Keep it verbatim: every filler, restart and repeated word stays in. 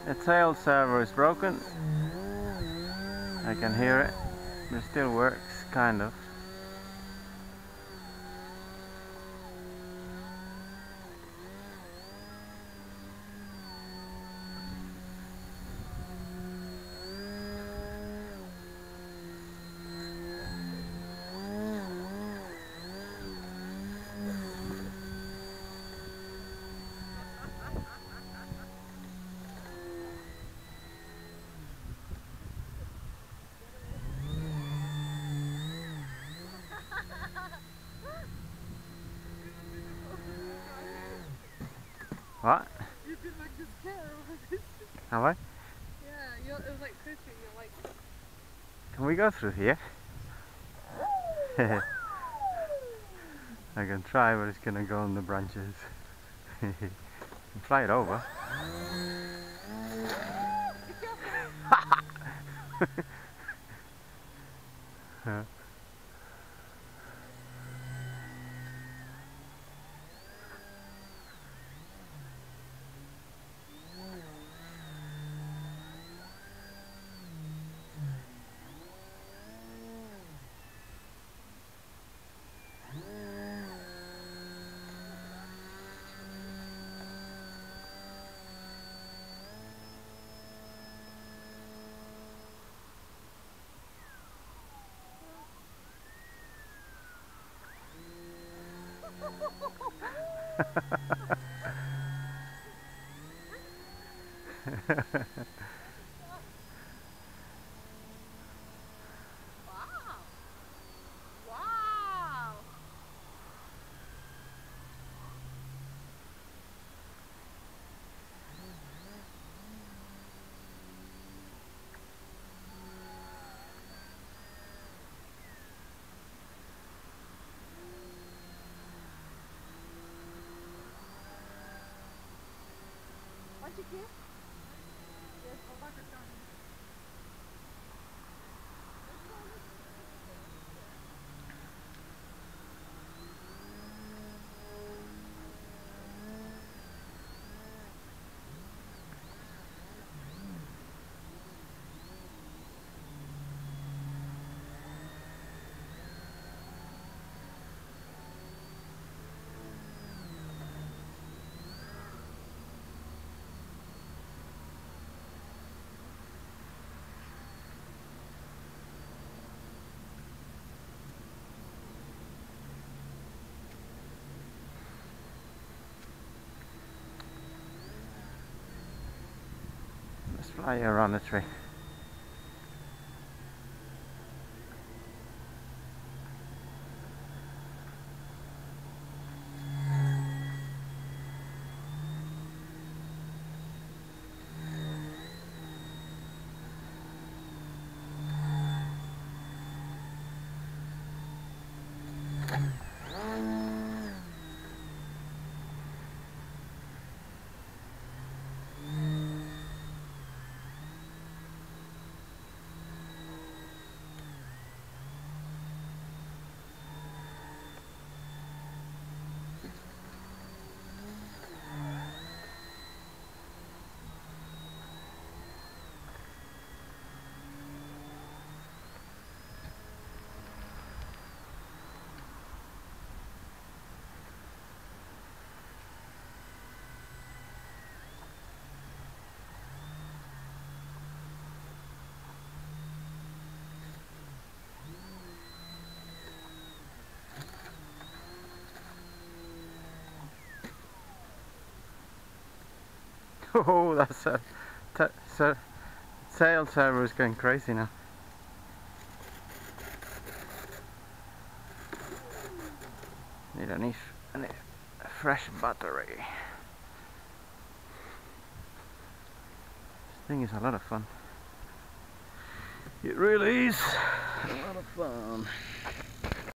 The tail servo is broken. I can hear it, but it still works, kind of. What? You did like this car over this. Have I? Yeah, you, it was like creepy. You're like. Can we go through here? I can try, but it's gonna go on the branches. Fly it over. Huh. Wow! Wow! What you get? Yes, oh, what is done? Let's fly around the tree. Oh, that's a so tail servo is going crazy now. Need a, need a fresh battery. This thing is a lot of fun. It really is a lot of fun.